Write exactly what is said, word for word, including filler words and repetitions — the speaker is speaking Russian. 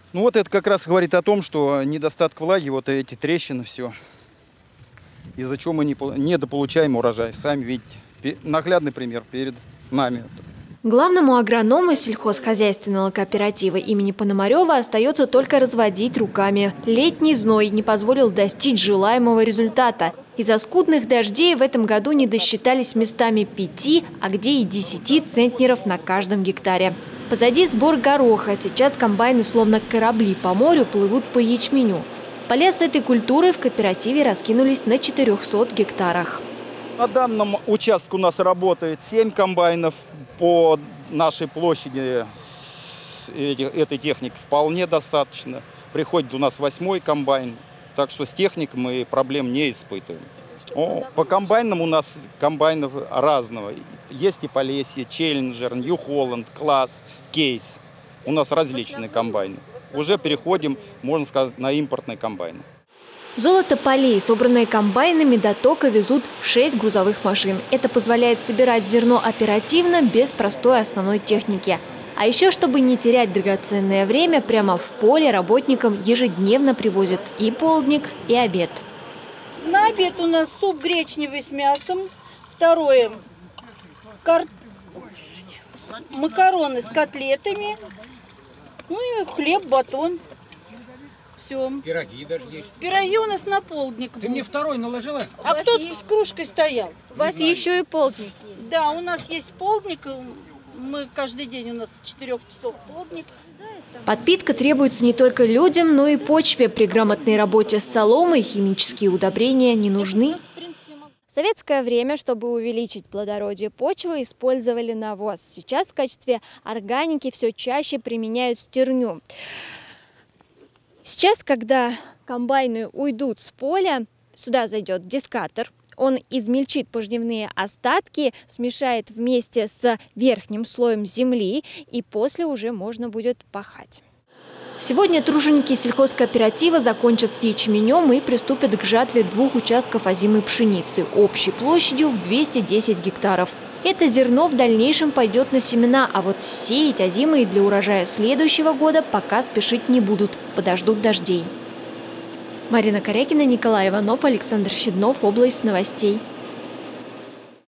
Ну вот это как раз говорит о том, что недостаток влаги, вот эти трещины, все. Из-за чего мы не недополучаем урожай. Сами видите. Наглядный пример перед нами. Главному агроному сельхозхозяйственного кооператива имени Пономарева остается только разводить руками. Летний зной не позволил достичь желаемого результата. Из-за скудных дождей в этом году не досчитались местами пяти, а где и десяти центнеров на каждом гектаре. Позади сбор гороха. Сейчас комбайны, словно корабли по морю, плывут по ячменю. Поля с этой культурой в кооперативе раскинулись на четырёхсот гектарах. На данном участке у нас работает семь комбайнов. По нашей площади этой техники вполне достаточно. Приходит у нас восьмой комбайн. Так что с техникой мы проблем не испытываем. О, по комбайнам у нас комбайнов разного. Есть и Полесье, Челленджер, Нью-Холланд, Класс, Кейс. У нас различные комбайны. Уже переходим, можно сказать, на импортные комбайны. Золото полей, собранное комбайнами, до тока везут шесть грузовых машин. Это позволяет собирать зерно оперативно, без простой основной техники. А еще, чтобы не терять драгоценное время, прямо в поле работникам ежедневно привозят и полдник, и обед. На обед у нас суп гречневый с мясом. Второе – кар... макароны с котлетами. Ну и хлеб, батон. Все. Пироги даже есть. Пироги у нас на полдник. Ты мне второй наложила? А кто есть... с кружкой стоял? У вас еще и полдник есть. Да, у нас есть полдник. Мы каждый день, у нас с четырёх часов полдник. Подпитка требуется не только людям, но и почве. При грамотной работе с соломой химические удобрения не нужны. В советское время, чтобы увеличить плодородие почвы, использовали навоз. Сейчас в качестве органики все чаще применяют стерню. Сейчас, когда комбайны уйдут с поля, сюда зайдет дискатор. Он измельчит пожнивные остатки, смешает вместе с верхним слоем земли, и после уже можно будет пахать. Сегодня труженики сельхозкооператива закончат с ячменем и приступят к жатве двух участков озимой пшеницы общей площадью в двести десять гектаров. Это зерно в дальнейшем пойдет на семена, а вот сеять озимые для урожая следующего года пока спешить не будут, подождут дождей. Марина Корякина, Николай Иванов, Александр Щеднов. Область новостей.